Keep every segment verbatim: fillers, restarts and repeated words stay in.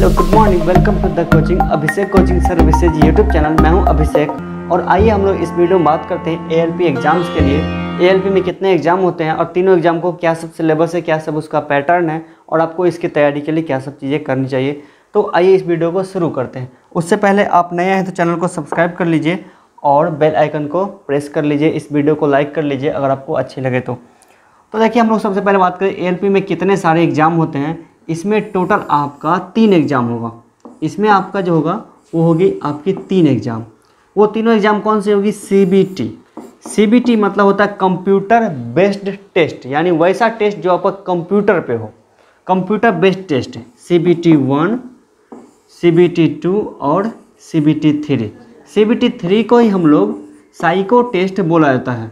Hello good morning, welcome to the coaching Abhishek coaching services YouTube channel. मैं हूं अभिषेक और आइए हम लोग इस वीडियो में बात करते हैं एएलपी एग्जाम्स के लिए। एएलपी में कितने एग्जाम होते हैं और तीनों एग्जाम को क्या सब सिलेबस है, क्या सब उसका पैटर्न है और आपको इसकी तैयारी के लिए क्या सब चीज़ें करनी चाहिए। तो आइए इस वीडियो को शुरू करते हैं। उससे पहले आप नए हैं तो चैनल को सब्सक्राइब कर लीजिए और बेल आइकन को प्रेस कर लीजिए। इस वीडियो को लाइक कर लीजिए अगर आपको अच्छी लगे तो। तो देखिए हम लोग सबसे पहले बात करें एएलपी में कितने सारे एग्जाम होते हैं। इसमें टोटल आपका तीन एग्ज़ाम होगा। इसमें आपका जो होगा वो होगी आपकी तीन एग्ज़ाम। वो तीनों एग्ज़ाम कौन से होगी? सीबीटी। सीबीटी मतलब होता है कंप्यूटर बेस्ड टेस्ट, यानी वैसा टेस्ट जो आपका कंप्यूटर पे हो, computer based test. CBT one, CBT two और सीबीटी थ्री। सीबीटी थ्री को ही हम लोग साइको टेस्ट बोला जाता है,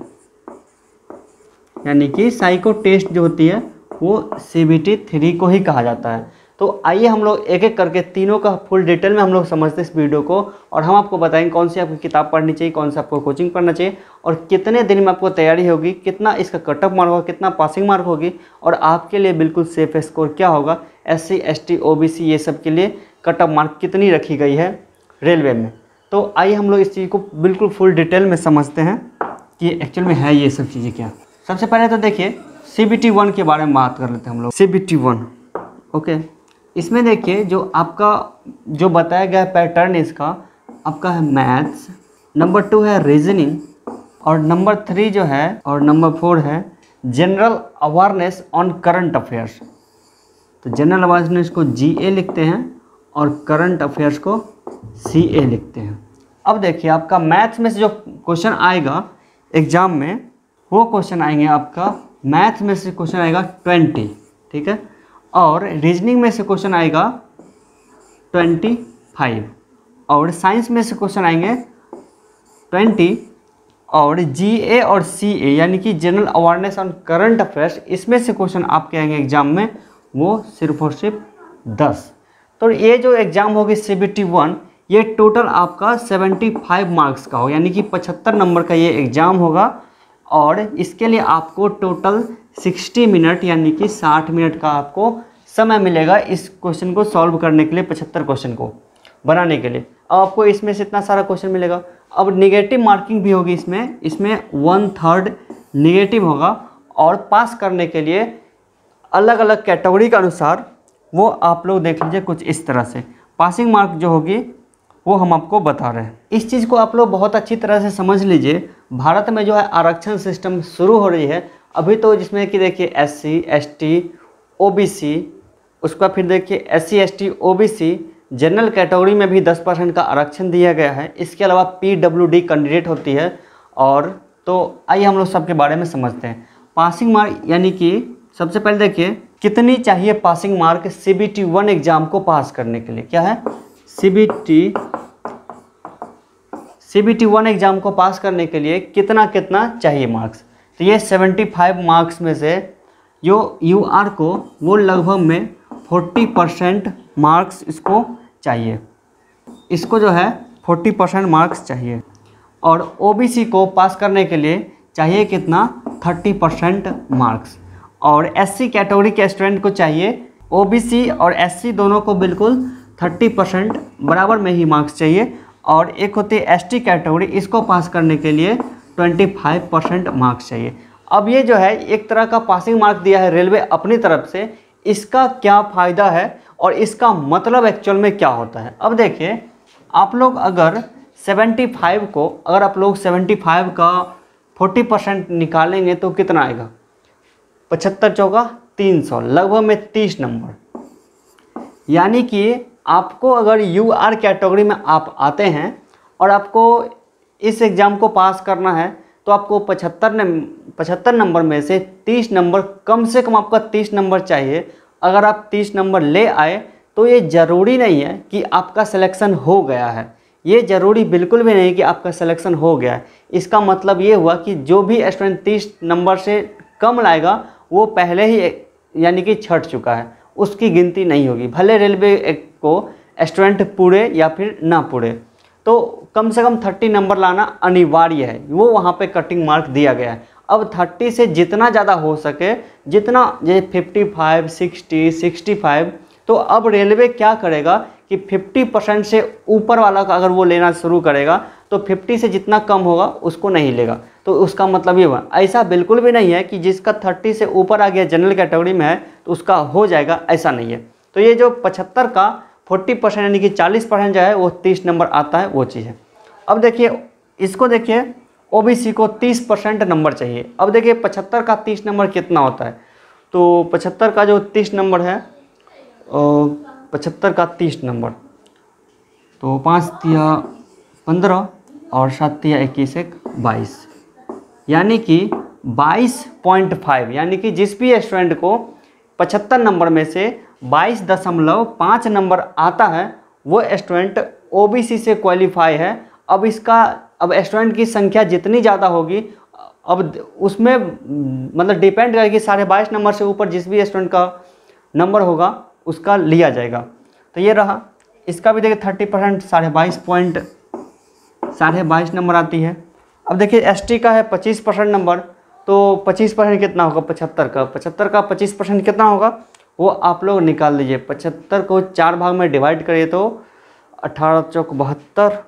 यानी कि साइको टेस्ट जो होती है वो सीबीटी थ्री को ही कहा जाता है। तो आइए हम लोग एक एक करके तीनों का फुल डिटेल में हम लोग समझते हैं इस वीडियो को, और हम आपको बताएंगे कौन सी आपको किताब पढ़नी चाहिए, कौन सा आपको कोचिंग पढ़ना चाहिए और कितने दिन में आपको तैयारी होगी, कितना इसका कट ऑफ मार्क होगा, कितना पासिंग मार्क होगी और आपके लिए बिल्कुल सेफ स्कोर क्या होगा। S C S T O B C ये सब के लिए कट ऑफ मार्क कितनी रखी गई है रेलवे में। तो आइए हम लोग इस चीज़ को बिल्कुल फुल डिटेल में समझते हैं कि एक्चुअल में है ये सब चीज़ें क्या। सबसे पहले तो देखिए सीबीटी वन के बारे में बात कर लेते हैं हम लोग। सीबीटी वन ओके, इसमें देखिए जो आपका जो बताया गया पैटर्न इसका आपका है मैथ्स, नंबर टू है रीजनिंग और नंबर थ्री जो है और नंबर फोर है general awareness on current affairs. तो जनरल अवेयरनेस को जीए लिखते हैं और करंट अफेयर्स को सीए लिखते हैं। अब देखिए आपका मैथ्स में से जो क्वेश्चन आएगा एग्जाम में, वो क्वेश्चन आएंगे आपका मैथ में से क्वेश्चन आएगा ट्वेंटी, ठीक है, और रीजनिंग में से क्वेश्चन आएगा ट्वेंटी फाइव और साइंस में से क्वेश्चन आएंगे ट्वेंटी और जीए और सीए यानी कि general awareness on current affairs, इसमें से क्वेश्चन आपके आएंगे एग्जाम में वो सिर्फ और सिर्फ दस। तो ये जो एग्ज़ाम होगी सीबीटी वन, ये टोटल आपका सेवेंटी फाइव मार्क्स का हो, यानी कि पचहत्तर नंबर का ये एग्ज़ाम होगा और इसके लिए आपको टोटल साठ मिनट यानी कि साठ मिनट का आपको समय मिलेगा इस क्वेश्चन को सॉल्व करने के लिए, पचहत्तर क्वेश्चन को बनाने के लिए। अब आपको इसमें से इतना सारा क्वेश्चन मिलेगा। अब निगेटिव मार्किंग भी होगी इसमें, इसमें वन थर्ड निगेटिव होगा और पास करने के लिए अलग अलग कैटेगरी के अनुसार वो आप लोग देख लीजिए कुछ इस तरह से पासिंग मार्क जो होगी वो हम आपको बता रहे हैं। इस चीज़ को आप लोग बहुत अच्छी तरह से समझ लीजिए। भारत में जो है आरक्षण सिस्टम शुरू हो रही है अभी, तो जिसमें कि देखिए S C S T O B C, उसका फिर देखिए S C S T O B C, general category में भी दस परसेंट का आरक्षण दिया गया है। इसके अलावा पी डब्ल्यू डी कैंडिडेट होती है। और तो आइए हम लोग सबके बारे में समझते हैं। पासिंग मार्क यानी कि सबसे पहले देखिए कितनी चाहिए passing mark CBT one exam को पास करने के लिए। क्या है? सीबीटी सीबीटी वन एग्ज़ाम को पास करने के लिए कितना कितना चाहिए मार्क्स। तो ये पचहत्तर मार्क्स में से जो यू आर को वो लगभग में चालीस परसेंट मार्क्स इसको चाहिए, इसको जो है चालीस परसेंट मार्क्स चाहिए। और ओबीसी को पास करने के लिए चाहिए कितना? तीस परसेंट मार्क्स। और एससी कैटेगरी के स्टूडेंट को चाहिए, ओबीसी और एससी दोनों को बिल्कुल तीस परसेंट बराबर में ही मार्क्स चाहिए। और एक होती है एसटी कैटेगरी, इसको पास करने के लिए पच्चीस परसेंट मार्क्स चाहिए। अब ये जो है एक तरह का पासिंग मार्क दिया है रेलवे अपनी तरफ से, इसका क्या फ़ायदा है और इसका मतलब एक्चुअल में क्या होता है। अब देखिए आप लोग अगर पचहत्तर को अगर आप लोग पचहत्तर का चालीस परसेंट निकालेंगे तो कितना आएगा? पचहत्तर चौका तीन सौ, लगभग में तीस नंबर। यानी कि आपको अगर यू आर कैटेगरी में आप आते हैं और आपको इस एग्ज़ाम को पास करना है तो आपको पचहत्तर पचहत्तर नंबर में से तीस नंबर, कम से कम आपका तीस नंबर चाहिए। अगर आप तीस नंबर ले आए तो ये ज़रूरी नहीं है कि आपका सिलेक्शन हो गया है, ये ज़रूरी बिल्कुल भी नहीं कि आपका सिलेक्शन हो गया है। इसका मतलब ये हुआ कि जो भी स्टूडेंट तीस नंबर से कम लाएगा वो पहले ही यानी कि छट चुका है, उसकी गिनती नहीं होगी, भले रेलवे को स्टूडेंट पूरे या फिर ना पूरे। तो कम से कम तीस नंबर लाना अनिवार्य है, वो वहाँ पे कटिंग मार्क दिया गया है। अब तीस से जितना ज़्यादा हो सके, जितना जैसे पचपन, साठ, पैंसठ, तो अब रेलवे क्या करेगा कि पचास परसेंट से ऊपर वाला का अगर वो लेना शुरू करेगा तो पचास से जितना कम होगा उसको नहीं लेगा। तो उसका मतलब ये हुआ, ऐसा बिल्कुल भी नहीं है कि जिसका तीस से ऊपर आ गया जनरल कैटेगरी में है तो उसका हो जाएगा, ऐसा नहीं है। तो ये जो पचहत्तर का चालीस परसेंट यानी कि चालीस परसेंट जो है वो तीस नंबर आता है, वो चीज़ है। अब देखिए इसको देखिए ओबीसी को तीस परसेंट नंबर चाहिए। अब देखिए पचहत्तर का तीस नंबर कितना होता है, तो पचहत्तर का जो तीस नंबर है, पचहत्तर का तीस नंबर तो पाँच तिया पंद्रह और सात तिया इक्कीस एक बाईस, यानी कि बाईस पॉइंट फाइव, यानी कि जिस भी स्टूडेंट को पचहत्तर नंबर में से बाईस दशमलव पाँच नंबर आता है वो स्टूडेंट ओबीसी से क्वालिफाई है। अब इसका अब स्टूडेंट की संख्या जितनी ज़्यादा होगी अब उसमें मतलब डिपेंड करेगी, साढ़े बाईस नंबर से ऊपर जिस भी स्टूडेंट का नंबर होगा उसका लिया जाएगा। तो ये रहा, इसका भी देखिए थर्टी परसेंट साढ़े बाईस पॉइंट साढ़े बाईस नंबर आती है। अब देखिए एसटी का है पच्चीस परसेंट नंबर, तो पच्चीस परसेंट कितना होगा पचहत्तर का, पचहत्तर का पच्चीस परसेंट कितना होगा वो आप लोग निकाल लीजिए। पचहत्तर को चार भाग में डिवाइड करिए तो अठारह चौक बहत्तर,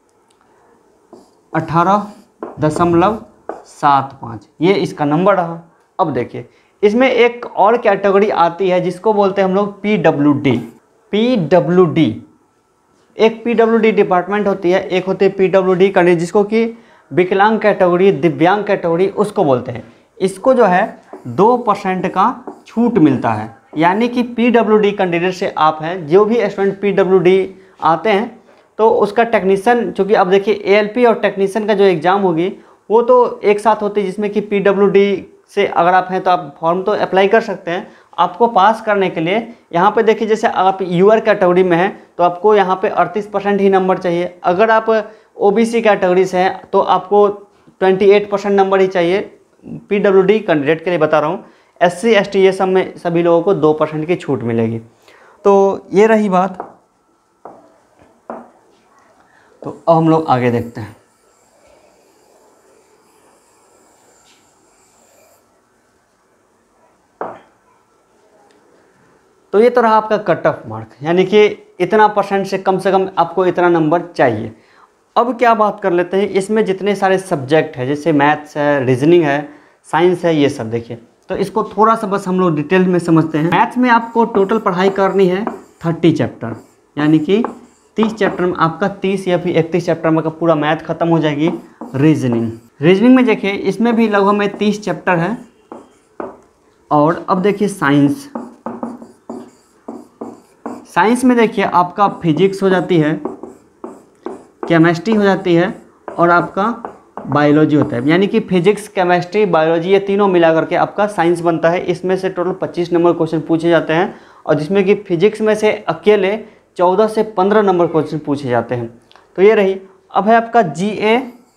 अठारह दशमलव सात पाँच, ये इसका नंबर रहा। अब देखिए इसमें एक और कैटेगरी आती है जिसको बोलते हैं हम लोग P W D. P W D एक पी डब्ल्यू डी डिपार्टमेंट होती है, एक होती है पी डब्ल्यू डी कैंडिडेट जिसको कि विकलांग कैटेगरी, दिव्यांग कैटेगरी उसको बोलते हैं। इसको जो है दो परसेंट का छूट मिलता है, यानी कि पी डब्ल्यू डी कैंडिडेट से आप हैं, जो भी स्टूडेंट पी डब्ल्यू डी आते हैं तो उसका टेक्नीशियन, चूँकि अब देखिए ए एल पी और टेक्नीशियन का जो एग्ज़ाम होगी वो तो एक साथ होती है, जिसमें कि पी डब्ल्यू डी से अगर आप हैं तो आप फॉर्म तो अप्लाई कर सकते हैं। आपको पास करने के लिए यहाँ पे देखिए जैसे आप यूआर कैटेगरी में हैं तो आपको यहाँ पे अड़तीस परसेंट ही नंबर चाहिए। अगर आप ओबीसी कैटेगरी से हैं तो आपको अट्ठाईस परसेंट नंबर ही चाहिए। पीडब्ल्यूडी कैंडिडेट के लिए बता रहा हूँ, एससी एसटी ये सब में सभी लोगों को दो परसेंट की छूट मिलेगी। तो ये रही बात। तो अब हम लोग आगे देखते हैं। तो ये तो रहा आपका कट ऑफ मार्क, यानी कि इतना परसेंट से कम से कम आपको इतना नंबर चाहिए। अब क्या बात कर लेते हैं, इसमें जितने सारे सब्जेक्ट हैं जैसे मैथ्स है, रीजनिंग है, साइंस है, ये सब देखिए। तो इसको थोड़ा सा बस हम लोग डिटेल में समझते हैं। मैथ्स में आपको टोटल पढ़ाई करनी है थर्टी चैप्टर, यानी कि तीस चैप्टर में आपका तीस या फिर इकतीस चैप्टर में का पूरा मैथ खत्म हो जाएगी। रीजनिंग रीजनिंग में देखिए इसमें भी लगभग में तीस चैप्टर है। और अब देखिए साइंस साइंस में देखिए आपका फिजिक्स हो जाती है, केमिस्ट्री हो जाती है और आपका बायोलॉजी होता है, यानी कि फिजिक्स, केमिस्ट्री, बायोलॉजी ये तीनों मिला करके आपका साइंस बनता है। इसमें से टोटल पच्चीस नंबर क्वेश्चन पूछे जाते हैं और जिसमें कि फिजिक्स में से अकेले चौदह से पंद्रह नंबर क्वेश्चन पूछे जाते हैं। तो ये रही। अब है आपका GA,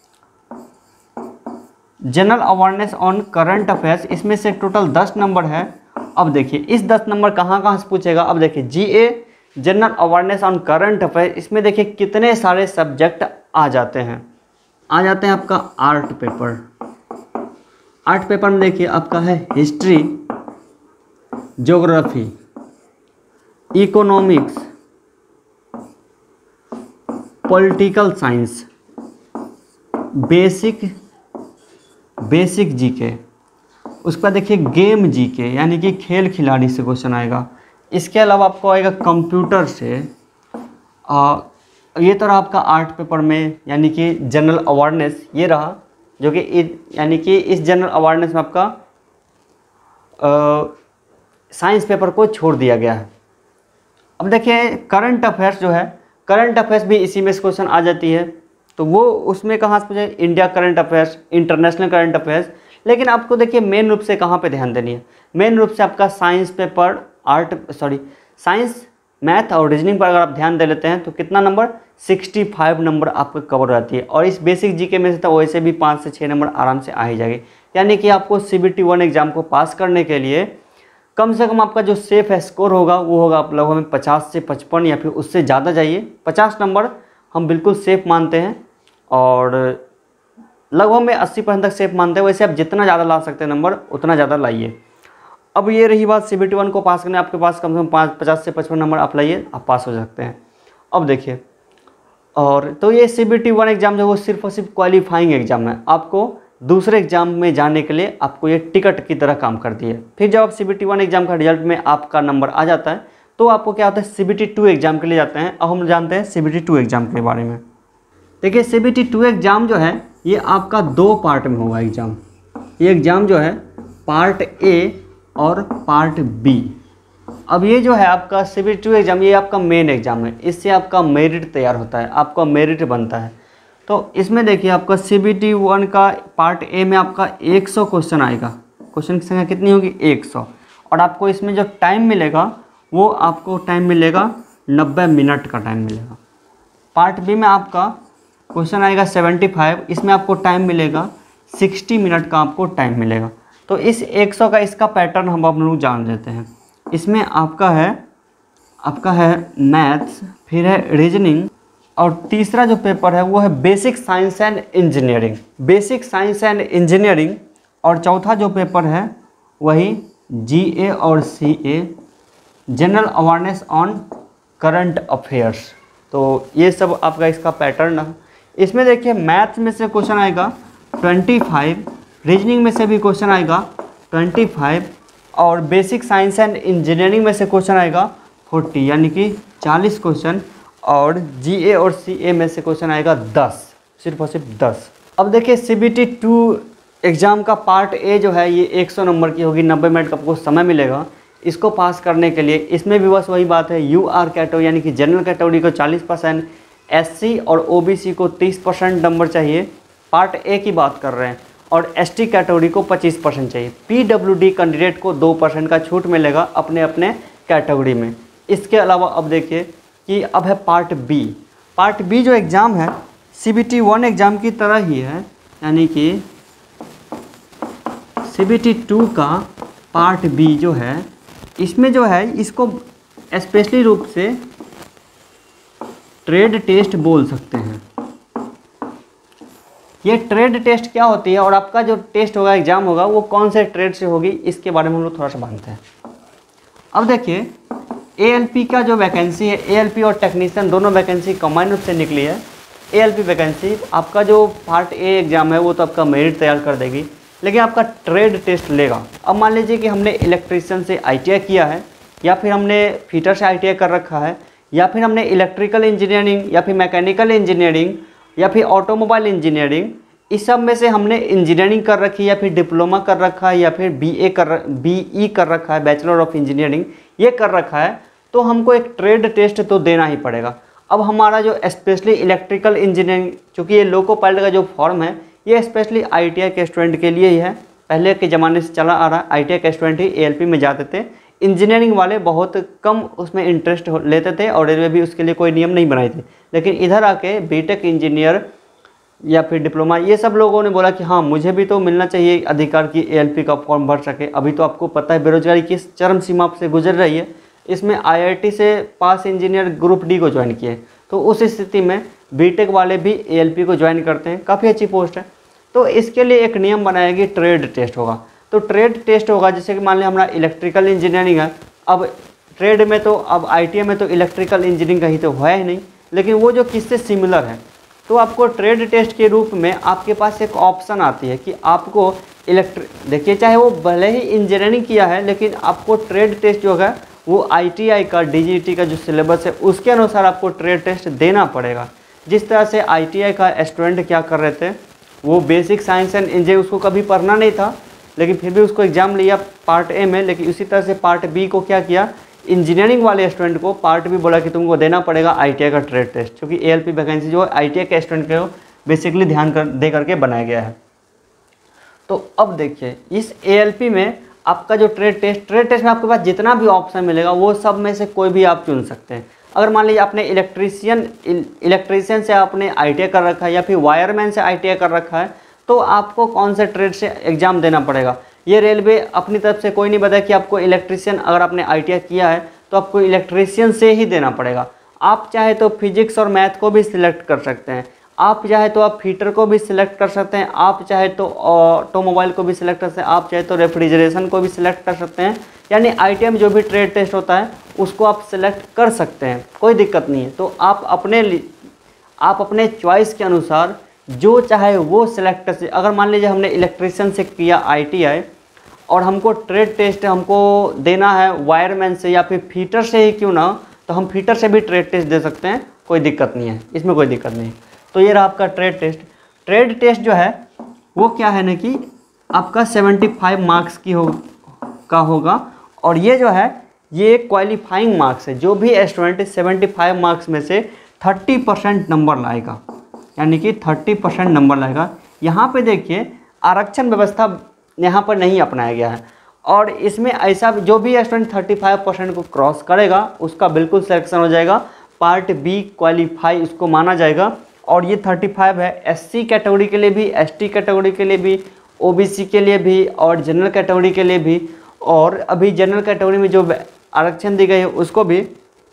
general awareness on current affairs, इसमें से टोटल दस नंबर है। अब देखिए इस दस नंबर कहाँ कहाँ से पूछेगा। अब देखिए GA general awareness on current affair, इसमें देखिए कितने सारे सब्जेक्ट आ जाते हैं। आ जाते हैं आपका आर्ट पेपर। आर्ट पेपर में देखिए आपका है history, geography, economics, political science, basic basic GK, उसका देखिए गेम जीके यानी कि खेल खिलाड़ी से क्वेश्चन आएगा। इसके अलावा आपको आएगा कंप्यूटर से। आ, ये तो रहा आपका आर्ट पेपर में, यानी कि जनरल अवेयरनेस ये रहा, जो कि यानी कि इस जनरल अवेयरनेस में आपका साइंस पेपर को छोड़ दिया गया है। अब देखिए करंट अफेयर्स जो है, करंट अफेयर्स भी इसी में से क्वेश्चन आ जाती है। तो वो उसमें कहाँ से पूछे, India current affairs, international current affairs. लेकिन आपको देखिए मेन रूप से कहाँ पे ध्यान देनी है, मेन रूप से आपका science paper, art sorry science, math और रीजनिंग पर अगर आप ध्यान दे लेते हैं तो कितना नंबर, पैंसठ नंबर आपको कवर हो जाती है। और इस बेसिक जीके में से तो वैसे भी पाँच से छः नंबर आराम से आ ही जाएगी। यानी कि आपको सीबीटी वन एग्जाम को पास करने के लिए कम से कम आपका जो सेफ स्कोर होगा वो होगा आप लगभग में पचास से पचपन या फिर उससे ज़्यादा जाइए। पचास नंबर हम बिल्कुल सेफ़ मानते हैं और लगभग में अस्सी परसेंट तक सेफ मानते हैं। वैसे आप जितना ज़्यादा ला सकते हैं नंबर उतना ज़्यादा लाइए। अब ये रही बात सी बी टी वन को पास करने, आपके पास कम से कम पाँच पचास से पचपन नंबर आप लाइए, आप पास हो सकते हैं। अब देखिए, और तो ये C B T one exam जो वो सिर्फ और सिर्फ क्वालिफाइंग एग्ज़ाम है, आपको दूसरे एग्ज़ाम में जाने के लिए आपको ये टिकट की तरह काम करती है। फिर जब आप C B T one exam का रिजल्ट में आपका नंबर आ जाता है तो आपको क्या होता है, C B T two exam के लिए जाते हैं। अब हम जानते हैं C B T two exam के बारे में। देखिए, C B T two exam जो है ये आपका दो पार्ट में होगा एग्ज़ाम। ये एग्ज़ाम जो है पार्ट ए और पार्ट बी। अब ये जो है आपका C B T two exam, ये आपका मेन एग्ज़ाम है, इससे आपका मेरिट तैयार होता है, आपका मेरिट बनता है। तो इसमें देखिए आपका सी बी टी वन का पार्ट ए में आपका एक सौ क्वेश्चन आएगा। क्वेश्चन की संख्या कितनी होगी, एक सौ। और आपको इसमें जो टाइम मिलेगा वो आपको टाइम मिलेगा नब्बे मिनट का टाइम मिलेगा। पार्ट बी में आपका क्वेश्चन आएगा पचहत्तर, इसमें आपको टाइम मिलेगा साठ मिनट का आपको टाइम मिलेगा। तो इस एक सौ का इसका पैटर्न हम आप लोग जान लेते हैं। इसमें आपका है आपका है मैथ्स, फिर है रीजनिंग, और तीसरा जो पेपर है वो है basic science and engineering, basic science and engineering. और चौथा जो पेपर है वही जी ए और C A, general awareness on current affairs. तो ये सब आपका इसका पैटर्न है। इसमें देखिए मैथ्स में से क्वेश्चन आएगा पच्चीस, रीजनिंग में से भी क्वेश्चन आएगा पच्चीस, और बेसिक साइंस एंड इंजीनियरिंग में से क्वेश्चन आएगा चालीस, यानी कि चालीस क्वेश्चन, और जी ए और सी ए में से क्वेश्चन आएगा दस, सिर्फ और सिर्फ दस। अब देखिए C B T two exam का पार्ट ए जो है ये एक सौ नंबर की होगी, नब्बे मिनट का आपको समय मिलेगा इसको पास करने के लिए। इसमें भी बस वही बात है, यू आर कैटेगरी यानी कि जनरल कैटेगरी को चालीस परसेंट, एस सी और ओ बी सी को तीस परसेंट नंबर चाहिए, पार्ट ए की बात कर रहे हैं, और एस टी कैटेगरी को पच्चीस परसेंट चाहिए। पी डब्ल्यू डी कैंडिडेट को दो परसेंट का छूट मिलेगा अपने अपने कैटेगरी में। इसके अलावा अब देखिए कि अब है पार्ट बी। पार्ट बी जो एग्ज़ाम है C B T one exam की तरह ही है, यानी कि सी बी टी टू का पार्ट बी जो है इसमें जो है इसको स्पेशली रूप से ट्रेड टेस्ट बोल सकते हैं। ये ट्रेड टेस्ट क्या होती है और आपका जो टेस्ट होगा, एग्जाम होगा, वो कौन से ट्रेड से होगी, इसके बारे में हम लोग थोड़ा सा जानते हैं। अब देखिए ए एल पी का जो वैकेंसी है, ए एल पी और टेक्नीशियन दोनों वैकेंसी कम्बाइन रूप से निकली है। ए एल पी वैकेंसी आपका जो पार्ट ए एग्ज़ाम है वो तो आपका मेरिट तैयार कर देगी, लेकिन आपका ट्रेड टेस्ट लेगा। अब मान लीजिए कि हमने इलेक्ट्रीशियन से आई टी आई किया है, या फिर हमने फिटर से आई टी आई कर रखा है, या फिर हमने इलेक्ट्रिकल इंजीनियरिंग या फिर मैकेनिकल इंजीनियरिंग या फिर ऑटोमोबाइल इंजीनियरिंग, इस सब में से हमने इंजीनियरिंग कर रखी है, या फिर डिप्लोमा कर रखा है, या फिर बी ए कर बी ई कर रखा है, बैचलर ऑफ इंजीनियरिंग ये कर रखा है, तो हमको एक ट्रेड टेस्ट तो देना ही पड़ेगा। अब हमारा जो स्पेशली इलेक्ट्रिकल इंजीनियरिंग, चूँकि ये लोको पायलट का जो फॉर्म है ये स्पेशली आई टी आई के स्टूडेंट के लिए ही है, पहले के ज़माने से चला आ रहा है। आई टी आई के स्टूडेंट ही ए एल पी में जाते थे, इंजीनियरिंग वाले बहुत कम उसमें इंटरेस्ट लेते थे, और रेलवे भी उसके लिए कोई नियम नहीं बनाई थी। लेकिन इधर आके बीटेक इंजीनियर या फिर डिप्लोमा ये सब लोगों ने बोला कि हाँ मुझे भी तो मिलना चाहिए अधिकार की ए एल पी का फॉर्म भर सके। अभी तो आपको पता है बेरोजगारी किस चरम सीमा से गुजर रही है। इसमें आई आई टी से पास इंजीनियर ग्रुप डी को ज्वाइन किए, तो उस स्थिति में बीटेक वाले भी ए एल पी को ज्वाइन करते हैं, काफ़ी अच्छी पोस्ट है। तो इसके लिए एक नियम बनाएगी, ट्रेड टेस्ट होगा। तो ट्रेड टेस्ट होगा, जैसे कि मान लिया हमारा इलेक्ट्रिकल इंजीनियरिंग है, अब ट्रेड में तो अब आई टी आई में तो इलेक्ट्रिकल इंजीनियरिंग का ही तो है ही नहीं, लेकिन वो जो किससे सिमिलर है, तो आपको ट्रेड टेस्ट के रूप में आपके पास एक ऑप्शन आती है कि आपको इलेक्ट्रिक, देखिए चाहे वो भले ही इंजीनियरिंग किया है, लेकिन आपको ट्रेड टेस्ट जो है वो आई टी आई का डी जी टी का जो सिलेबस है उसके अनुसार आपको ट्रेड टेस्ट देना पड़ेगा। जिस तरह से आई टी आई का स्टूडेंट क्या कर रहे थे, वो बेसिक साइंस एंड इंजीनियरिंग उसको कभी पढ़ना नहीं था, लेकिन फिर भी उसको एग्ज़ाम लिया पार्ट ए में, लेकिन उसी तरह से पार्ट बी को क्या किया, इंजीनियरिंग वाले स्टूडेंट को पार्ट बी बोला कि तुमको देना पड़ेगा आई टी आई का ट्रेड टेस्ट, क्योंकि ए एल पी वैकेंसी जो है आई टी आई के स्टूडेंट को बेसिकली ध्यान कर दे करके बनाया गया है। तो अब देखिए इस ए एल पी में आपका जो ट्रेड टेस्ट ट्रेड टेस्ट में आपके पास जितना भी ऑप्शन मिलेगा वो सब में से कोई भी आप चुन सकते हैं। अगर मान लीजिए आपने इलेक्ट्रीशियन इलेक्ट्रीशियन से आपने आई टी आई कर रखा है, या फिर वायरमैन से आई टी आई कर रखा है, तो आपको कौन से ट्रेड से एग्ज़ाम देना पड़ेगा। ये रेलवे अपनी तरफ से कोई नहीं बताया कि आपको इलेक्ट्रीशियन, अगर आपने आई टी आई किया है तो आपको इलेक्ट्रीशियन से ही देना पड़ेगा। आप चाहे तो फिजिक्स और मैथ को भी सिलेक्ट कर सकते हैं, आप चाहे तो आप हीटर को भी सिलेक्ट कर सकते हैं, आप चाहे तो ऑटोमोबाइल को भी सिलेक्ट कर सकते हैं, आप चाहे तो रेफ्रिजरेशन को भी सिलेक्ट कर सकते हैं। यानी आई टी आई में जो भी ट्रेड टेस्ट होता है उसको आप सिलेक्ट कर सकते हैं, कोई दिक्कत नहीं है। तो आप अपने आप अपने चॉइस के अनुसार जो चाहे वो सिलेक्ट कर सकते। अगर मान लीजिए हमने इलेक्ट्रिशियन से किया आई टी आई और हमको ट्रेड टेस्ट हमको देना है वायरमैन से या फिर फीटर से ही क्यों ना, तो हम फीटर से भी ट्रेड टेस्ट दे सकते हैं, कोई दिक्कत नहीं है, इसमें कोई दिक्कत नहीं। तो ये रहा आपका ट्रेड टेस्ट। ट्रेड टेस्ट जो है वो क्या है ना कि आपका पचहत्तर मार्क्स की हो का होगा, और ये जो है ये क्वालिफाइंग मार्क्स है। जो भी स्टूडेंट पचहत्तर मार्क्स में से तीस परसेंट नंबर लाएगा, यानी कि तीस परसेंट नंबर लाएगा। यहाँ पे देखिए आरक्षण व्यवस्था यहाँ पर नहीं अपनाया गया है, और इसमें ऐसा जो भी स्टूडेंट पैंतीस परसेंट को क्रॉस करेगा उसका बिल्कुल सिलेक्शन हो जाएगा, पार्ट बी क्वालिफाई उसको माना जाएगा। और ये पैंतीस है एससी कैटेगरी के लिए भी, एसटी कैटेगरी के लिए भी, ओबीसी के लिए भी और जनरल कैटेगरी के लिए भी, और अभी जनरल कैटेगरी में जो आरक्षण दी गई है उसको भी,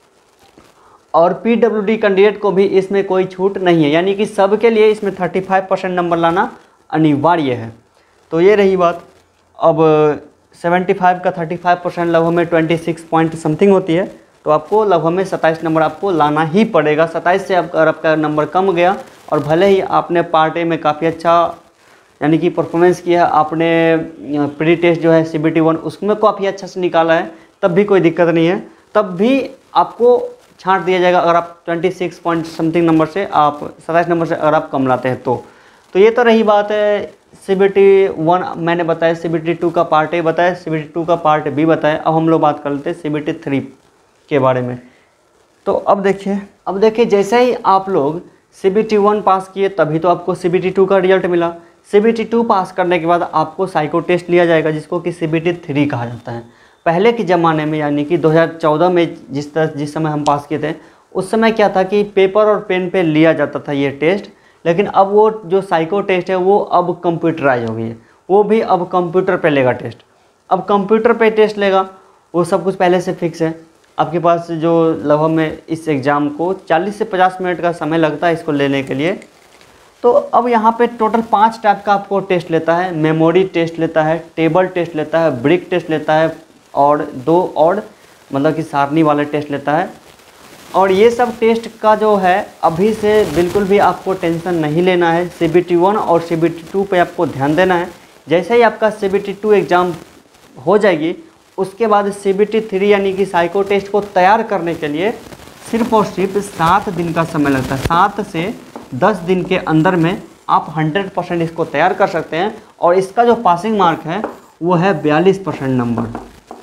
और पीडब्ल्यूडी कैंडिडेट को भी इसमें कोई छूट नहीं है। यानी कि सबके लिए इसमें पैंतीस परसेंट नंबर लाना अनिवार्य है। तो ये रही बात। अब पचहत्तर का पैंतीस परसेंट लगभग में छब्बीस पॉइंट समथिंग होती है, तो आपको लगभग में सत्ताईस नंबर आपको लाना ही पड़ेगा। सत्ताईस से अगर आपका नंबर कम गया और भले ही आपने पार्ट ए में काफ़ी अच्छा यानी कि परफॉर्मेंस किया, आपने प्री टेस्ट जो है सी बी टी वन उसमें काफ़ी अच्छा से निकाला है, तब भी कोई दिक्कत नहीं है, तब भी आपको छांट दिया जाएगा अगर आप छब्बीस पॉइंट समथिंग नंबर से, आप सत्ताईस नंबर से अगर आप कम लाते हैं तो। तो ये तो रही बात है सी बी टी वन मैंने बताया, सी बी टी टू का पार्ट ए बताया, सी बी टी टू का पार्ट बी बताया। अब हम लोग बात कर लेते हैं सी बी टी थ्री के बारे में। तो अब देखिए अब देखिए जैसे ही आप लोग C B T one pass किए तभी तो आपको सी बी टी टू का रिजल्ट मिला। C B T two pass करने के बाद आपको साइको टेस्ट लिया जाएगा, जिसको कि सी बी टी थ्री कहा जाता है। पहले के ज़माने में यानी कि दो हज़ार चौदह में जिस तरह जिस समय हम पास किए थे उस समय क्या था कि पेपर और पेन पे लिया जाता था ये टेस्ट, लेकिन अब वो जो साइको टेस्ट है वो अब कंप्यूटराइज हो गई है, वो भी अब कंप्यूटर पे लेगा टेस्ट। अब कंप्यूटर पे टेस्ट लेगा, वो सब कुछ पहले से फिक्स है। आपके पास जो लगभग में इस एग्ज़ाम को चालीस से पचास मिनट का समय लगता है इसको लेने के लिए। तो अब यहाँ पे टोटल पाँच टाइप का आपको टेस्ट लेता है, मेमोरी टेस्ट लेता है, टेबल टेस्ट लेता है, ब्रिक टेस्ट लेता है, और दो और मतलब कि सारणी वाले टेस्ट लेता है। और ये सब टेस्ट का जो है अभी से बिल्कुल भी आपको टेंशन नहीं लेना है। सी बी टी वन और सी बी टी टू पे आपको ध्यान देना है। जैसे ही आपका C B T two exam हो जाएगी उसके बाद सी बी टी थ्री यानी कि साइको टेस्ट को तैयार करने के लिए सिर्फ और सिर्फ सात दिन का समय लगता है। सात से दस दिन के अंदर में आप हंड्रेड परसेंट इसको तैयार कर सकते हैं, और इसका जो पासिंग मार्क है वो है बयालीस परसेंट नंबर।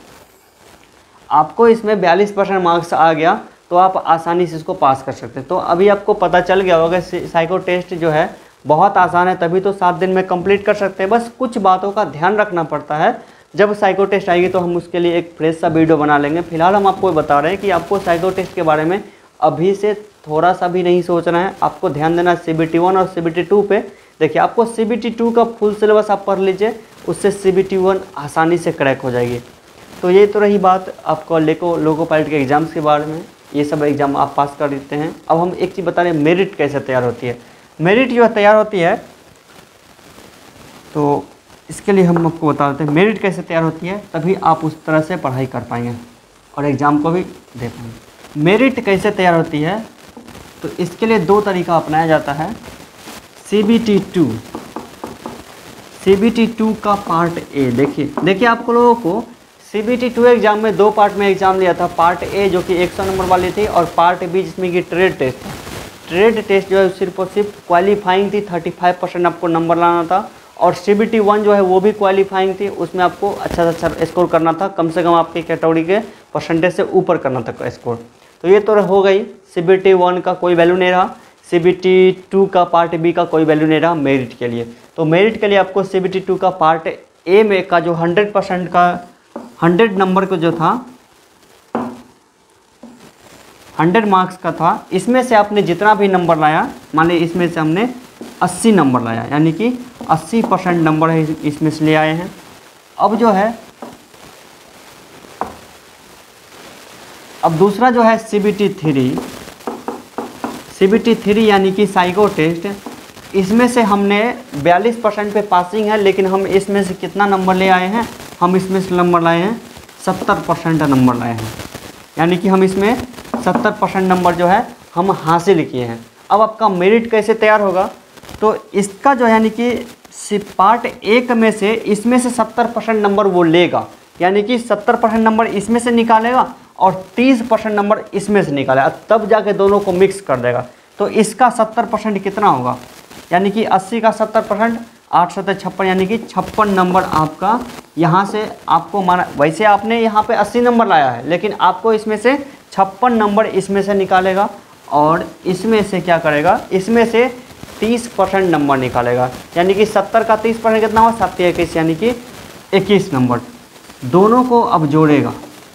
आपको इसमें बयालीस परसेंट मार्क्स आ गया तो आप आसानी से इसको पास कर सकते हैं। तो अभी आपको पता चल गया होगा साइको टेस्ट जो है बहुत आसान है, तभी तो सात दिन में कंप्लीट कर सकते हैं। बस कुछ बातों का ध्यान रखना पड़ता है। जब साइको टेस्ट आएगी तो हम उसके लिए एक फ्रेश सा वीडियो बना लेंगे। फिलहाल हम आपको बता रहे हैं कि आपको साइको टेस्ट के बारे में अभी से थोड़ा सा भी नहीं सोचना है। आपको ध्यान देना सी बी टी वन और सी बी टी टू पे। देखिए आपको सी बी टी टू का फुल सिलेबस आप पढ़ लीजिए, उससे सी बी टी वन आसानी से क्रैक हो जाएगी। तो ये तो रही बात आपको लेको लोको पायलट के एग्ज़ाम्स के बारे में, ये सब एग्ज़ाम आप पास कर देते हैं। अब हम एक चीज़ बता रहे हैं, मेरिट कैसे तैयार होती है। मेरिट जो तैयार होती है तो इसके लिए हम आपको बता देते हैं मेरिट कैसे तैयार होती है, तभी आप उस तरह से पढ़ाई कर पाएंगे और एग्ज़ाम को भी दे पाएंगे। मेरिट कैसे तैयार होती है तो इसके लिए दो तरीका अपनाया जाता है। C B T two C B T two का पार्ट ए देखिए देखिए आप लोगों को C B T two exam में दो पार्ट में एग्ज़ाम लिया था। पार्ट ए जो कि सौ नंबर वाली थी, और पार्ट बी जिसमें कि ट्रेड टेस्ट था। ट्रेड टेस्ट जो है सिर्फ और सिर्फ क्वालिफाइंग थी, पैंतीस परसेंट आपको नंबर लाना था। और सी बी टी वन जो है वो भी क्वालिफाइंग थी, उसमें आपको अच्छा से अच्छा स्कोर करना था, कम से कम आपकी कैटेगरी के परसेंटेज से ऊपर करना था स्कोर। तो ये तो हो गई, सी बी टी वन का कोई वैल्यू नहीं रहा, सी बी टी टू का पार्ट बी का कोई वैल्यू नहीं रहा मेरिट के लिए। तो मेरिट के लिए आपको सी बी टी टू का पार्ट ए में का जो हंड्रेड परसेंट का हंड्रेड नंबर को जो था हंड्रेड मार्क्स का था, इसमें से आपने जितना भी नंबर लाया, मान लीजिए इसमें से हमने अस्सी नंबर लाया, यानी कि अस्सी परसेंट नंबर है इसमें से ले आए हैं। अब जो है अब दूसरा जो है C B T three C B T three यानी कि साइको टेस्ट, इसमें से हमने बयालीस परसेंट पे पासिंग है, लेकिन हम इसमें से कितना नंबर ले आए हैं, हम इसमें से नंबर लाए हैं सत्तर परसेंट नंबर लाए हैं, यानी कि हम इसमें सत्तर परसेंट नंबर जो है हम हासिल किए हैं। अब आपका मेरिट कैसे तैयार होगा, तो इसका जो यानी कि पार्ट एक में से इसमें से सत्तर परसेंट नंबर वो लेगा, यानी कि सत्तर परसेंट नंबर इसमें से निकालेगा और तीस परसेंट नंबर इसमें से निकालेगा, तब जाके दोनों को मिक्स कर देगा। तो इसका सत्तर परसेंट कितना होगा, यानी कि अस्सी का सत्तर परसेंट आठ सत्तर छप्पन, यानी कि छप्पन नंबर आपका यहाँ से आपको माना। वैसे आपने यहाँ पे अस्सी नंबर लाया है, लेकिन आपको इसमें से छप्पन नंबर इसमें से निकालेगा और इसमें से क्या करेगा, इसमें से तीस परसेंट नंबर निकालेगा, यानी कि सत्तर का तीस परसेंट कितना हुआ, सत्तर इक्कीस, यानी कि इक्कीस नंबर। दोनों को अब जोड़ेगा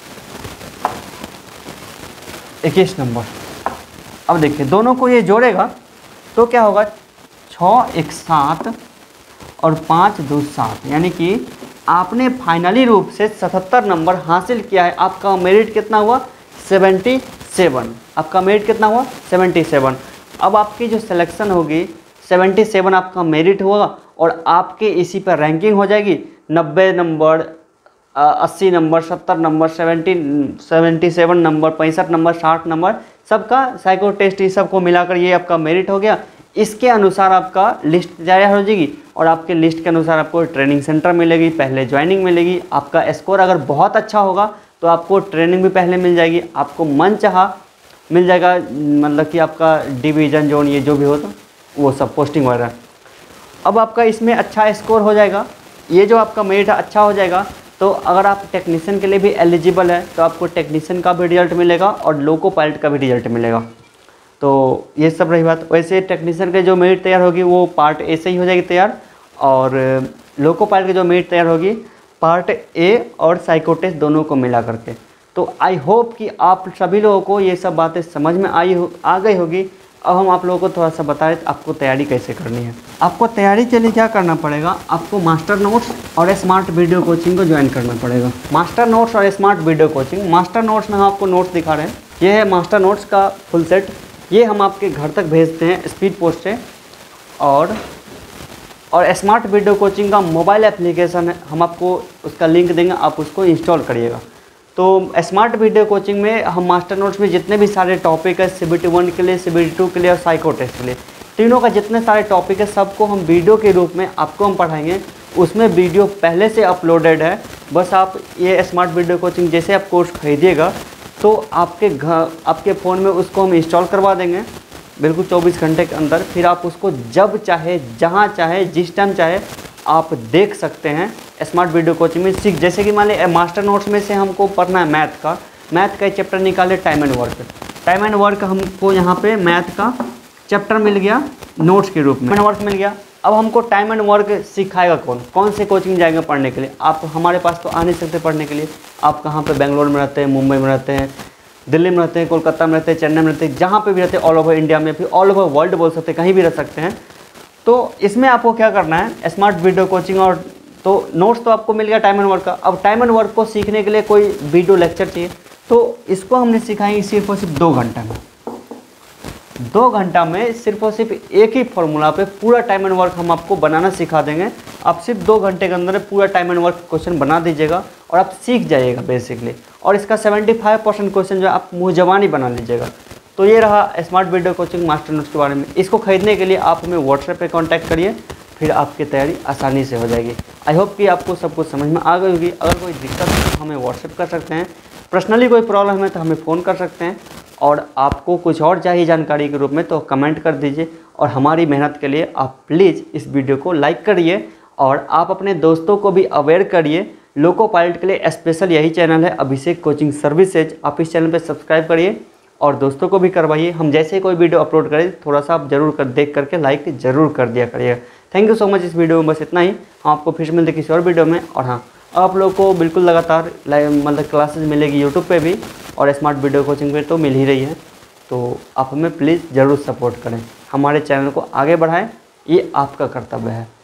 इक्कीस नंबर। अब देखिए दोनों को ये जोड़ेगा तो क्या होगा, छः एक सात और पाँच दो सात, यानी कि आपने फाइनली रूप से सतहत्तर नंबर हासिल किया है। आपका मेरिट कितना हुआ, सेवेंटी सेवन। आपका मेरिट कितना हुआ, सेवेंटी सेवन। अब आपकी जो सिलेक्शन होगी सेवेंटी सेवन आपका मेरिट होगा और आपके इसी पर रैंकिंग हो जाएगी। नब्बे नंबर, अस्सी नंबर, सत्तर number, seventy seventy seven number, पैंसठ नंबर, साठ नंबर, सबका साइको टेस्ट, ये सबको मिलाकर ये आपका मेरिट हो गया। इसके अनुसार आपका लिस्ट तैयार हो जाएगी और आपके लिस्ट के अनुसार आपको ट्रेनिंग सेंटर मिलेगी, पहले ज्वाइनिंग मिलेगी। आपका स्कोर अगर बहुत अच्छा होगा तो आपको ट्रेनिंग भी पहले मिल जाएगी, आपको मन चाहा मिल जाएगा, मतलब कि आपका डिवीज़न जोन ये जो भी हो तो वो सब पोस्टिंग वगैरह। अब आपका इसमें अच्छा स्कोर हो जाएगा, ये जो आपका मेरिट अच्छा हो जाएगा, तो अगर आप टेक्नीशियन के लिए भी एलिजिबल है तो आपको टेक्नीशियन का भी रिजल्ट मिलेगा और लोको पायलट का भी रिजल्ट मिलेगा। तो ये सब रही बात। वैसे टेक्नीशियन के जो मेरिट तैयार होगी वो पार्ट ए से ही हो जाएगी तैयार, और लोको पायलट की जो मेरिट तैयार होगी पार्ट ए और साइको टेस्ट दोनों को मिला करके। तो आई होप कि आप सभी लोगों को ये सब बातें समझ में आई हो आ गई होगी। अब हम आप लोगों को थोड़ा सा बताएं आपको तैयारी कैसे करनी है। आपको तैयारी के लिए क्या करना पड़ेगा, आपको मास्टर नोट्स और स्मार्ट वीडियो कोचिंग को ज्वाइन करना पड़ेगा। मास्टर नोट्स और smart video coaching, master notes में हम आपको नोट्स दिखा रहे हैं, ये है मास्टर नोट्स का फुल सेट। ये हम आपके घर तक भेजते हैं स्पीड पोस्ट से। और और स्मार्ट वीडियो कोचिंग का मोबाइल एप्लीकेशन है, हम आपको उसका लिंक देंगे, आप उसको इंस्टॉल करिएगा। तो स्मार्ट वीडियो कोचिंग में हम मास्टर नोट्स में जितने भी सारे टॉपिक है, सी बी टी वन के लिए, सी बी टी टू के लिए और साइको टेस्ट के लिए, तीनों का जितने सारे टॉपिक है सबको हम वीडियो के रूप में आपको हम पढ़ाएंगे। उसमें वीडियो पहले से अपलोडेड है, बस आप ये स्मार्ट वीडियो कोचिंग जैसे आप कोर्स खरीदिएगा तो आपके घर आपके फ़ोन में उसको हम इंस्टॉल करवा देंगे बिल्कुल चौबीस घंटे के अंदर। फिर आप उसको जब चाहे, जहाँ चाहे, जिस टाइम चाहे आप देख सकते हैं। स्मार्ट वीडियो कोचिंग में सीख, जैसे कि मान लीजिए मास्टर नोट्स में से हमको पढ़ना है मैथ का, मैथ का चैप्टर निकाले time and work. Time and work हमको यहाँ पे मैथ का चैप्टर मिल गया नोट्स के रूप में, वर्क मिल गया। अब हमको टाइम एंड वर्क सिखाएगा कौन, कौन से कोचिंग जाएंगे पढ़ने के लिए। आप हमारे पास तो आ नहीं सकते पढ़ने के लिए, आप कहाँ पे बेंगलोर में रहते हैं, मुंबई में रहते हैं, दिल्ली में रहते हैं, कोलकाता में रहते हैं, चेन्नई में रहते हैं, जहाँ पे भी रहते हैं, ऑल ओवर इंडिया में, फिर ऑल ओवर वर्ल्ड बोल सकते हैं, कहीं भी रह सकते हैं। तो इसमें आपको क्या करना है, स्मार्ट वीडियो कोचिंग और तो नोट्स तो आपको मिल गया टाइम एंड वर्क का। अब टाइम एंड वर्क को सीखने के लिए कोई वीडियो लेक्चर चाहिए, तो इसको हमने सिखाएंगे सिर्फ और सिर्फ दो घंटा में। दो घंटा में सिर्फ और सिर्फ एक ही फॉर्मूला पे पूरा टाइम एंड वर्क हम आपको बनाना सिखा देंगे। आप सिर्फ दो घंटे के अंदर पूरा टाइम एंड वर्क क्वेश्चन बना दीजिएगा और आप सीख जाइएगा बेसिकली। और इसका पचहत्तर परसेंट क्वेश्चन जो है आप मुँह जबानी बना लीजिएगा। तो ये रहा smart video coaching master notes के बारे में। इसको खरीदने के लिए आप हमें व्हाट्सएप पे कांटेक्ट करिए, फिर आपकी तैयारी आसानी से हो जाएगी। आई होप कि आपको सब कुछ समझ में आ गई होगी। अगर कोई दिक्कत है तो हमें व्हाट्सएप कर सकते हैं, पर्सनली कोई प्रॉब्लम है तो हमें फ़ोन कर सकते हैं, और आपको कुछ और चाहिए जानकारी के रूप में तो कमेंट कर दीजिए। और हमारी मेहनत के लिए आप प्लीज़ इस वीडियो को लाइक करिए और आप अपने दोस्तों को भी अवेयर करिए। लोको पायलट के लिए स्पेशल यही चैनल है, अभिषेक कोचिंग सर्विसेज। आप इस चैनल पर सब्सक्राइब करिए और दोस्तों को भी करवाइए। हम जैसे कोई वीडियो अपलोड करें थोड़ा सा आप जरूर कर देख करके लाइक ज़रूर कर दिया करिएगा। Thank you so much. इस वीडियो में बस इतना ही। हम आपको फिर मिलते किसी और वीडियो में। और हाँ, आप लोग को बिल्कुल लगातार मतलब क्लासेस मिलेगी यूट्यूब पे भी और स्मार्ट वीडियो कोचिंग पे तो मिल ही रही है। तो आप हमें प्लीज़ ज़रूर सपोर्ट करें, हमारे चैनल को आगे बढ़ाएं, ये आपका कर्तव्य है।